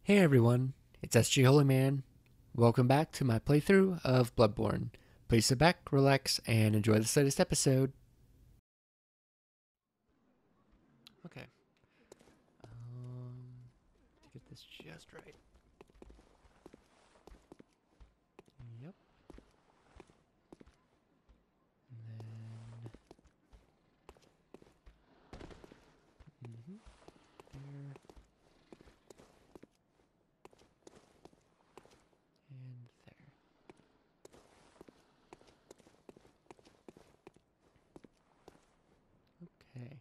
Hey everyone, it's SG Holyman. Welcome back to my playthrough of Bloodborne. Please sit back, relax, and enjoy this latest episode. Okay. To get this just right. Yep. And then... There. And there. Okay.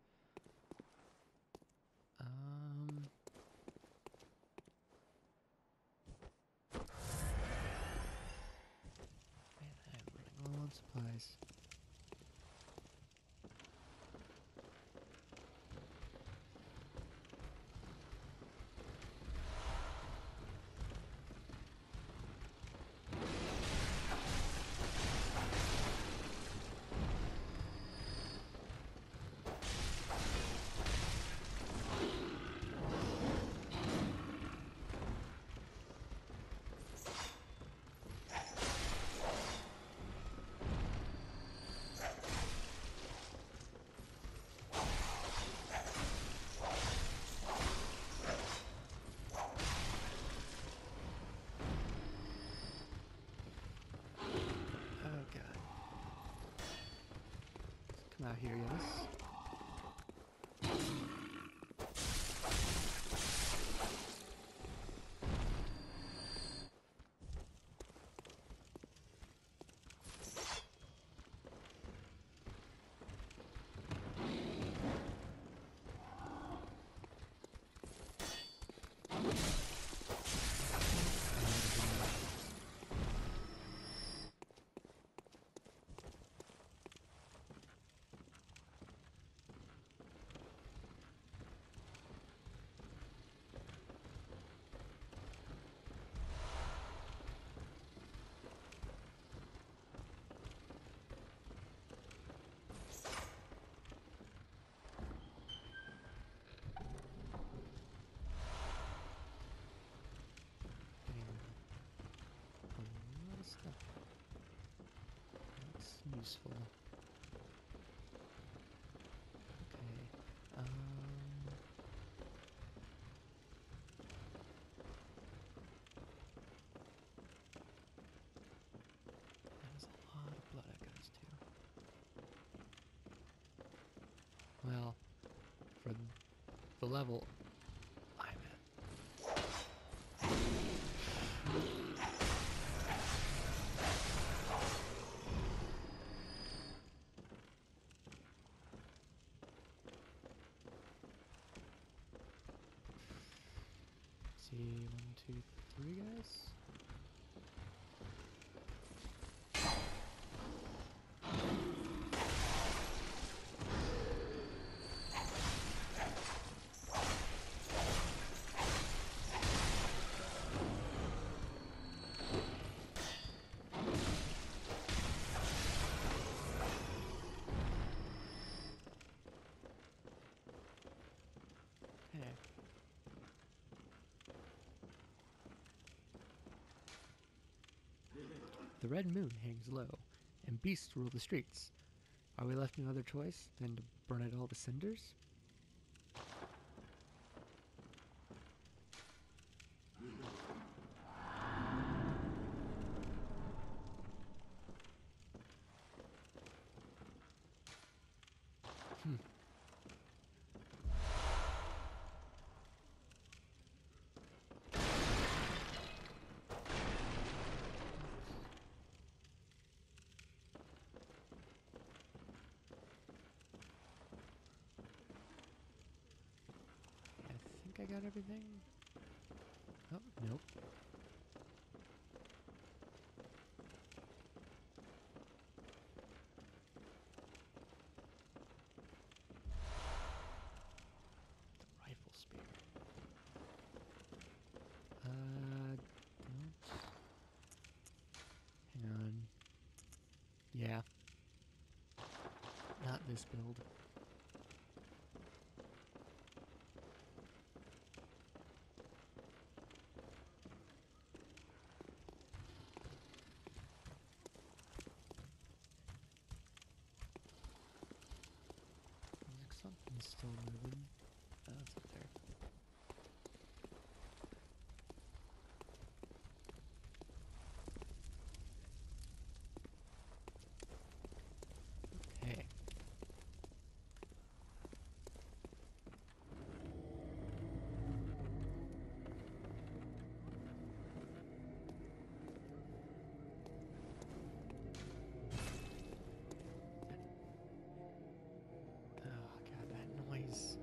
Um... Man, I'm running low on supplies. Oh god. Come out here, yes. Getting a lot of stuff. That's useful. Okay. That was a lot of blood echoes too. Well, for the level I'm at. See, 1, 2, 3 guys. Okay. The red moon hangs low, and beasts rule the streets. Are we left no other choice than to burn it all to cinders? Hmm. I think I got everything. Oh, nope. The rifle spear. Don't. Hang on. Yeah. Not this build. It's still moving. Oh, it's up there. Okay. Oh god, that noise.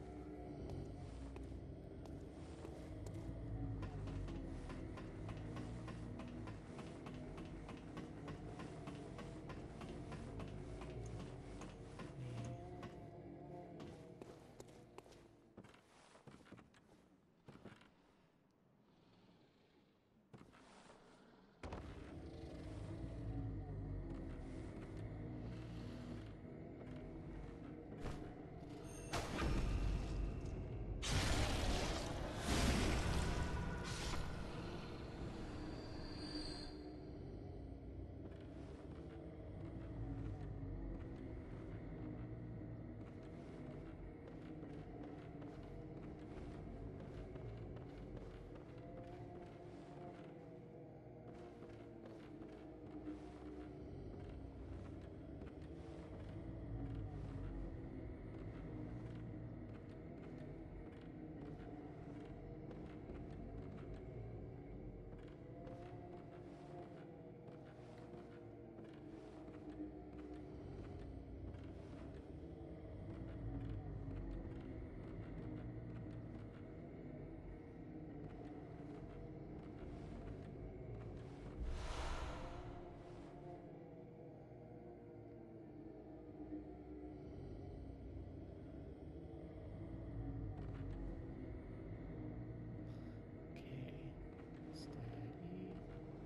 Okay. Steady.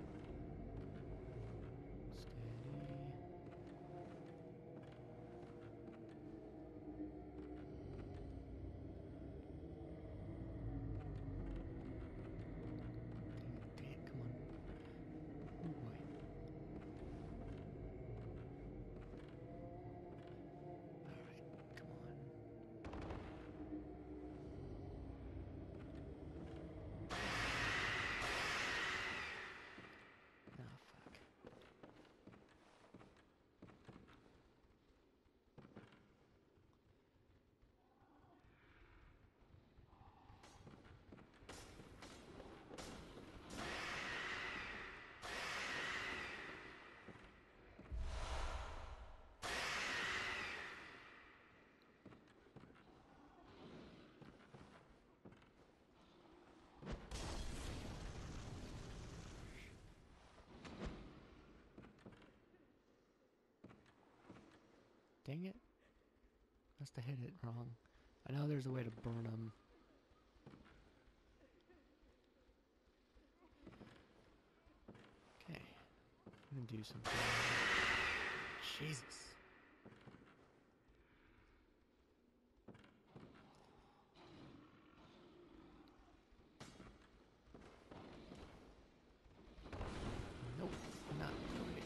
Steady. Dang it, come on. Oh boy. Alright, come on. Oh, fuck. Dang it. Must have hit it wrong. I know there's a way to burn them. Okay. I'm gonna do something. Jesus. Nope, I'm not doing it.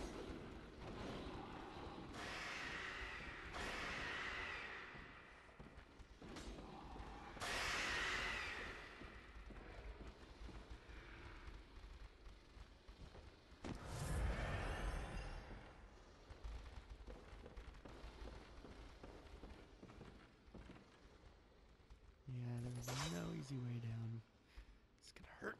Yeah, there's no easy way down. It's gonna hurt.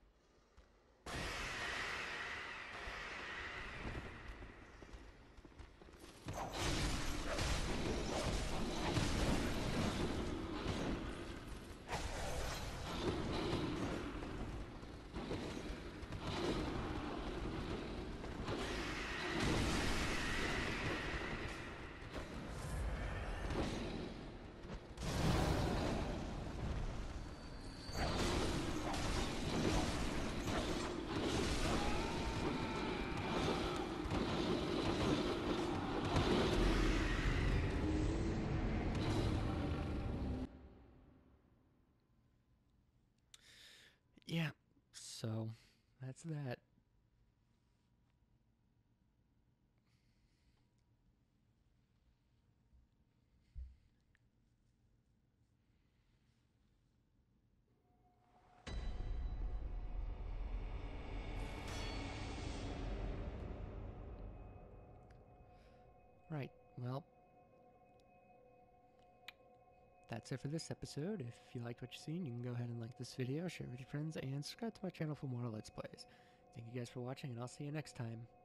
Yeah, so that's that. Right, well, that's it for this episode. If you liked what you've seen, you can go ahead and like this video, share it with your friends, and subscribe to my channel for more Let's Plays. Thank you guys for watching, and I'll see you next time.